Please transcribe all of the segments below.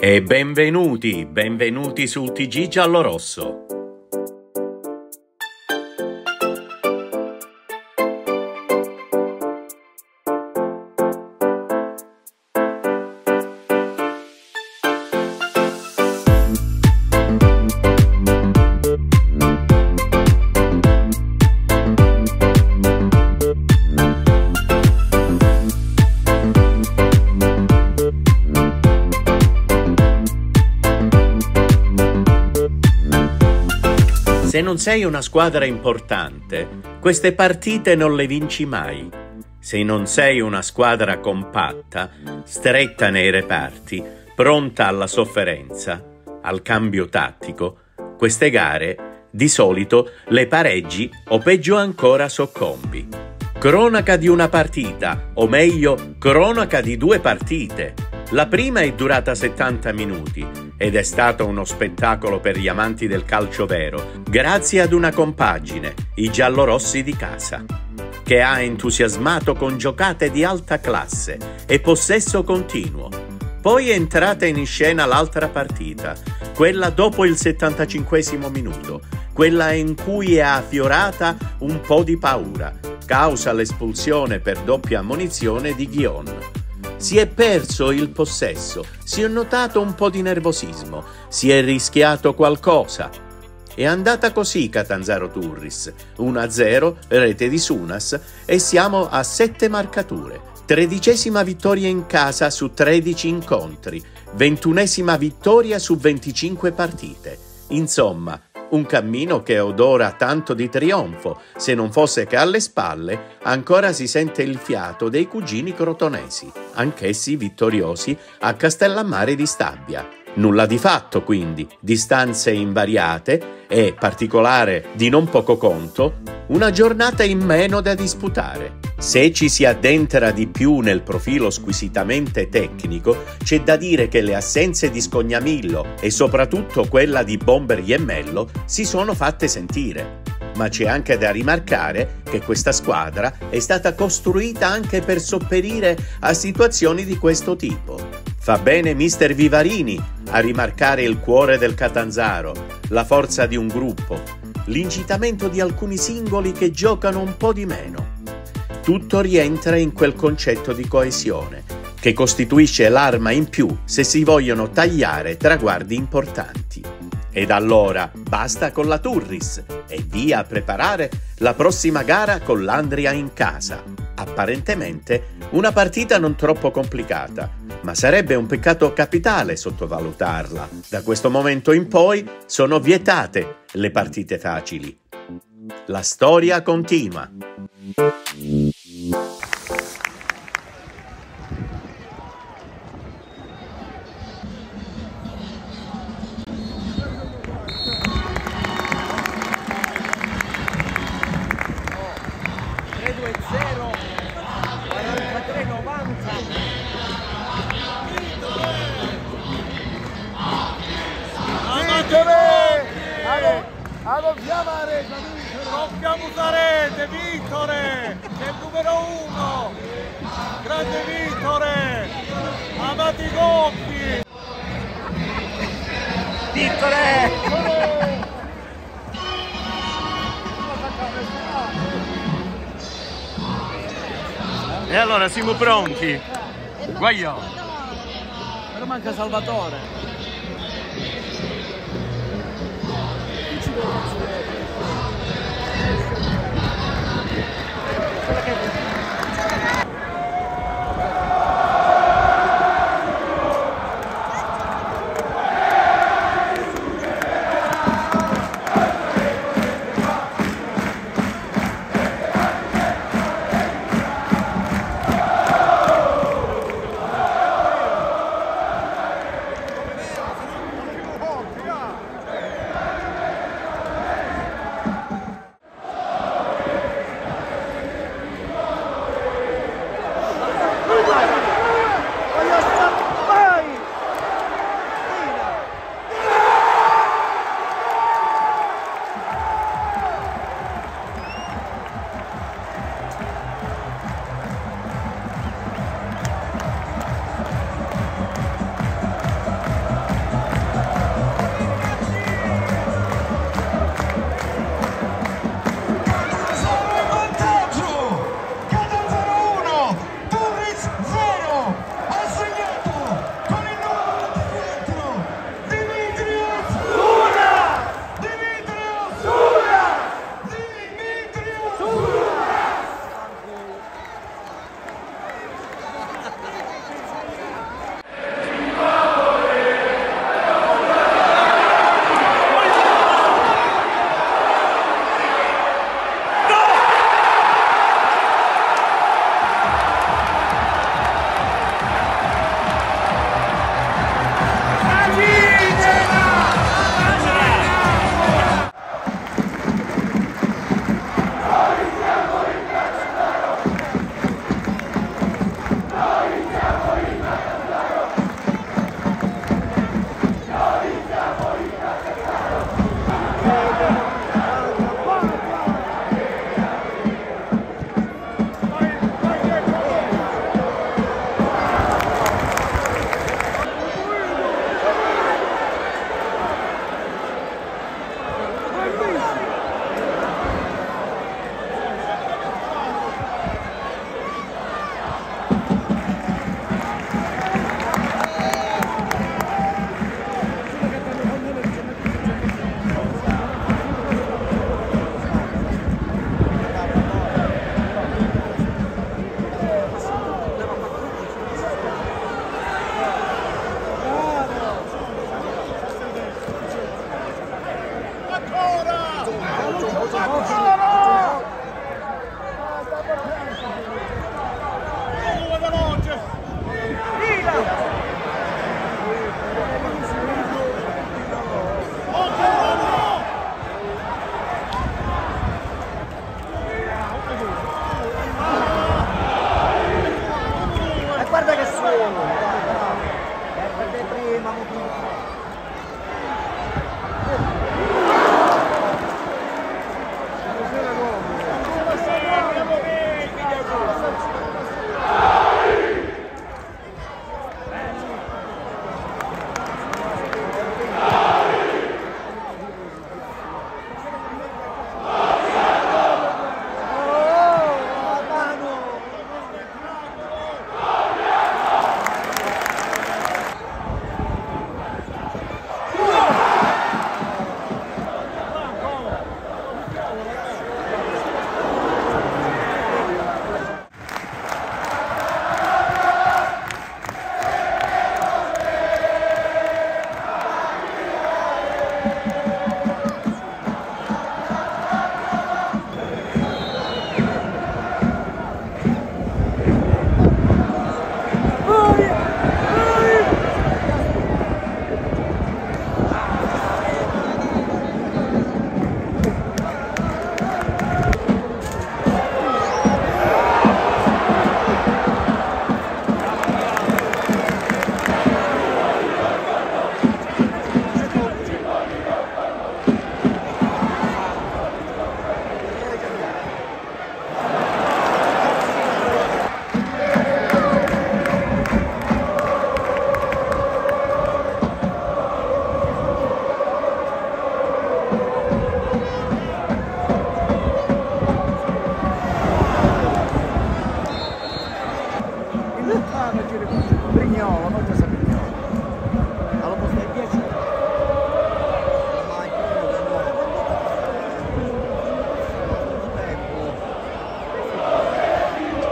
E benvenuti sul TG Giallorosso. Se non sei una squadra importante, queste partite non le vinci mai. Se non sei una squadra compatta, stretta nei reparti, pronta alla sofferenza, al cambio tattico, queste gare di solito le pareggi o peggio ancora soccombi. Cronaca di una partita, o meglio, cronaca di due partite. La prima è durata 70 minuti ed è stato uno spettacolo per gli amanti del calcio vero, grazie ad una compagine, i giallorossi di casa, che ha entusiasmato con giocate di alta classe e possesso continuo. Poi è entrata in scena l'altra partita, quella dopo il 75esimo minuto, quella in cui è affiorata un po' di paura, causa l'espulsione per doppia ammonizione di Ghion. Si è perso il possesso, si è notato un po' di nervosismo, si è rischiato qualcosa. È andata così Catanzaro Turris, 1-0, rete di Sunas e siamo a 7 marcature. 13ª vittoria in casa su 13 incontri, 21ª vittoria su 25 partite. Insomma, un cammino che odora tanto di trionfo, se non fosse che alle spalle ancora si sente il fiato dei cugini crotonesi, anch'essi vittoriosi a Castellammare di Stabia. Nulla di fatto, quindi, distanze invariate e, particolare di non poco conto, una giornata in meno da disputare. Se ci si addentra di più nel profilo squisitamente tecnico, c'è da dire che le assenze di Scognamillo e soprattutto quella di Bomber Iemmello si sono fatte sentire. Ma c'è anche da rimarcare che questa squadra è stata costruita anche per sopperire a situazioni di questo tipo. Fa bene mister Vivarini a rimarcare il cuore del Catanzaro, la forza di un gruppo, l'incitamento di alcuni singoli che giocano un po' di meno. Tutto rientra in quel concetto di coesione, che costituisce l'arma in più se si vogliono tagliare traguardi importanti. Ed allora basta con la Turris e via a preparare la prossima gara con l'Andria in casa. Apparentemente una partita non troppo complicata, ma sarebbe un peccato capitale sottovalutarla. Da questo momento in poi sono vietate le partite facili. La storia continua. Rompiamo la rete, Vittore, che è il numero 1, grande Vittore, amati Goppi, Vittore! E allora siamo pronti? Guagliò! Però manca Salvatore.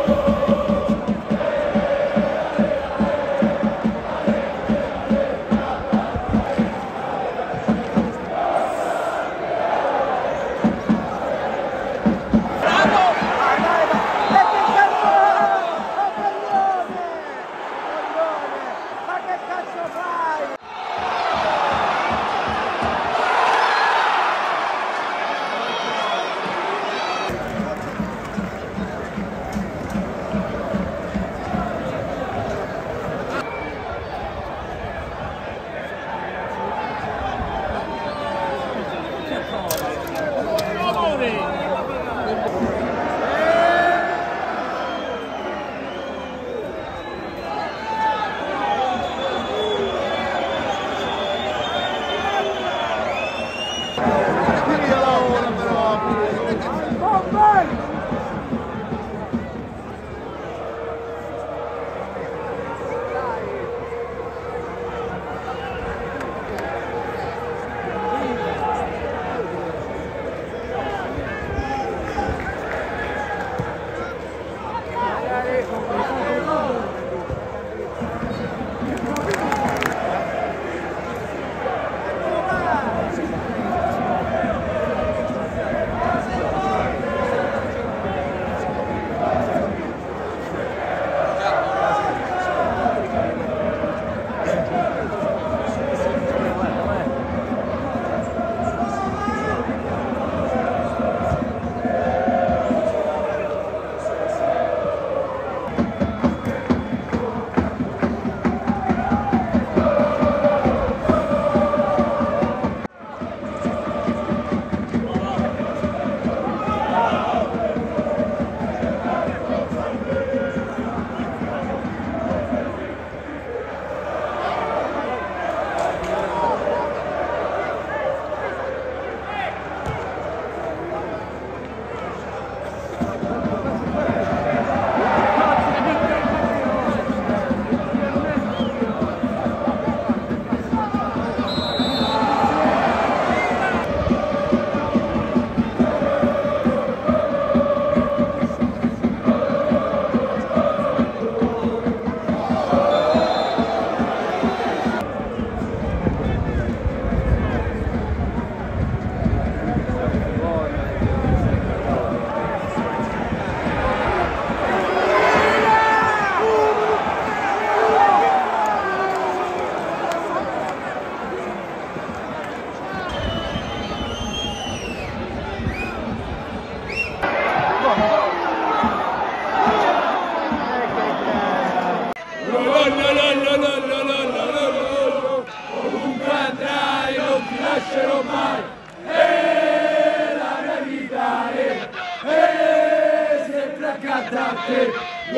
cantante,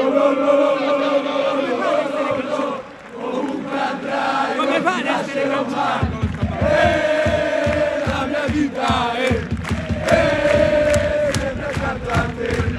ovunque andrai, come fai ad essere romano? La mia vita è sempre cantante.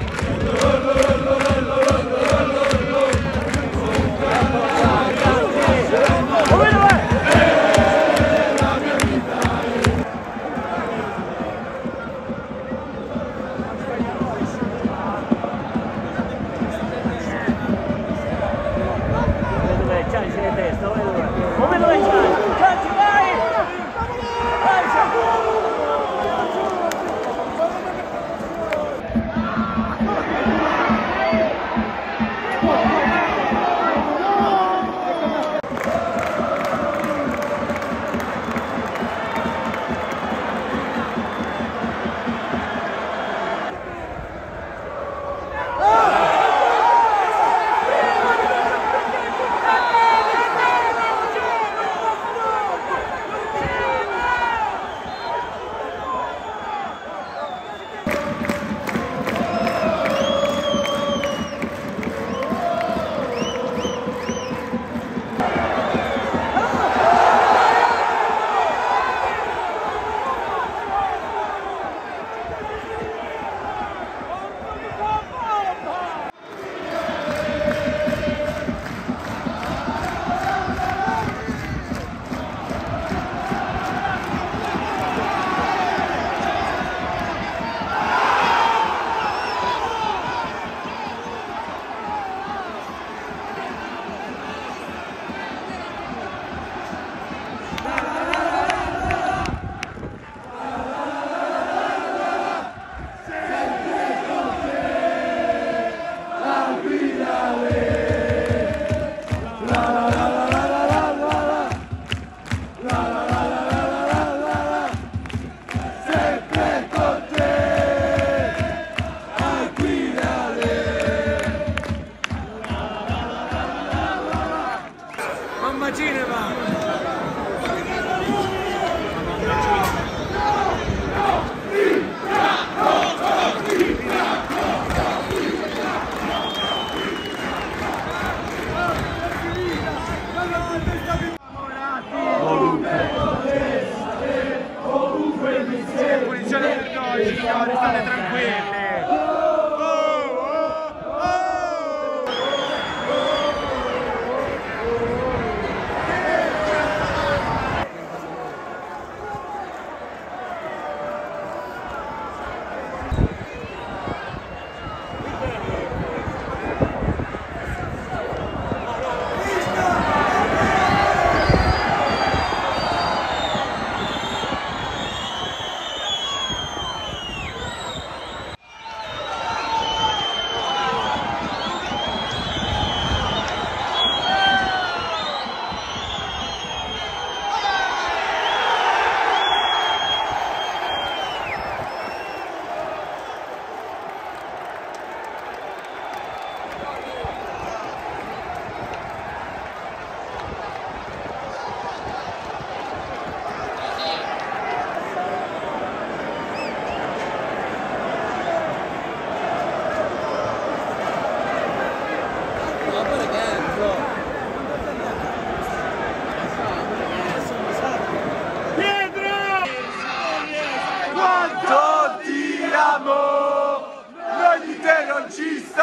Come dove c'hai? Come dove c'hai? Vai!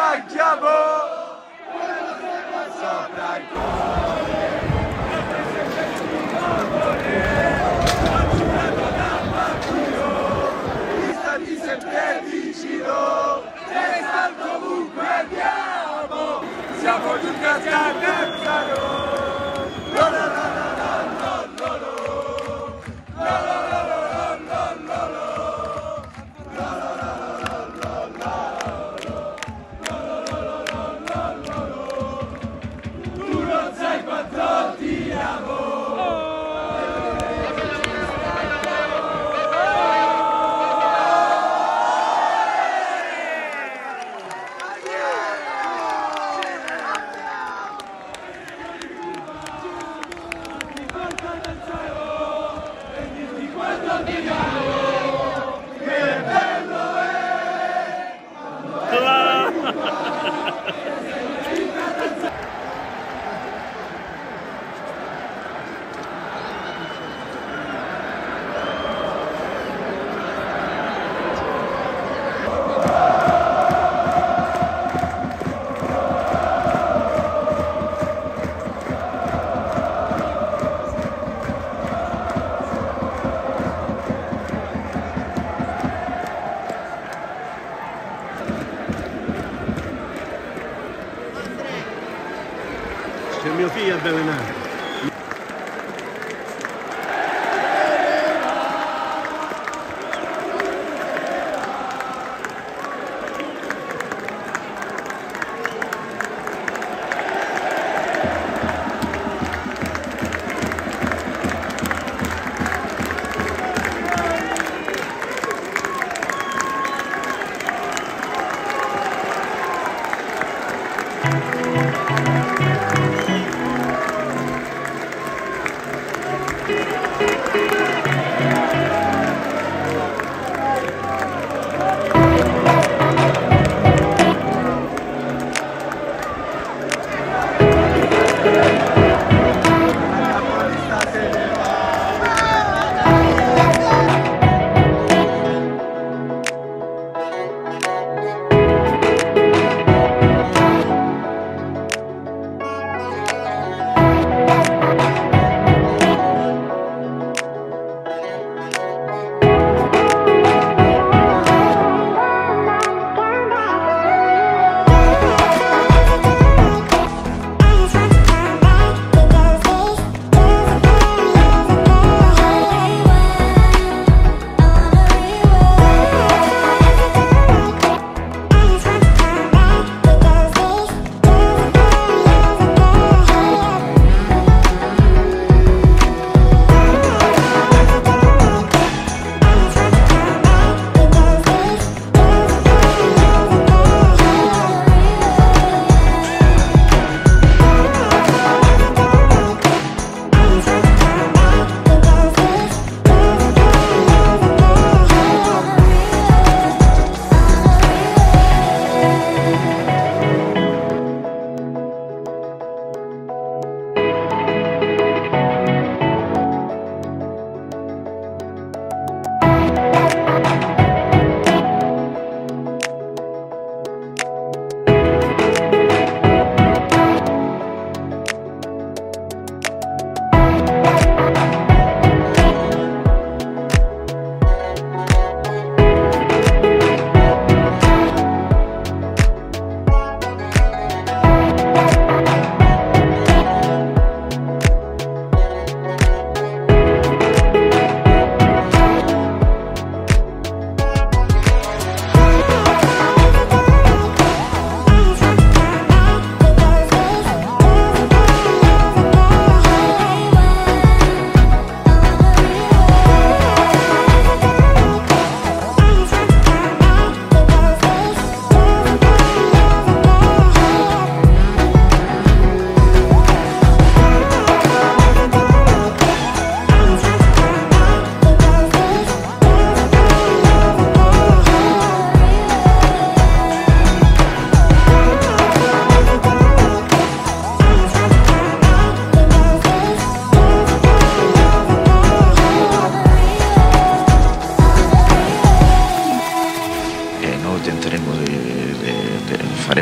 attacchiamo! Sopra il sempre vicino, resta comunque andiamo, siamo giù cascatezzano. Tu non sai quanto ti amo. C'è mio figlio avvelenato.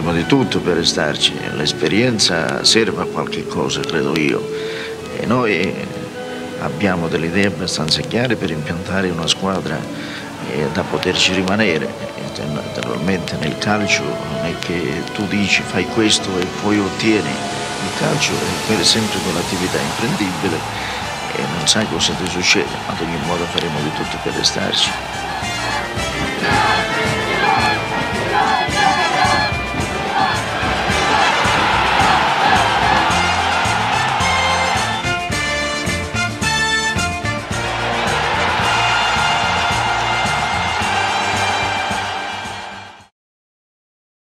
faremo di tutto per restarci. L'esperienza serve a qualche cosa, credo io. E noi abbiamo delle idee abbastanza chiare per impiantare una squadra da poterci rimanere. Naturalmente nel calcio non è che tu dici fai questo e poi ottieni. Il calcio è sempre quell'attività imprendibile e non sai cosa ti succede, ma ad ogni modo faremo di tutto per restarci.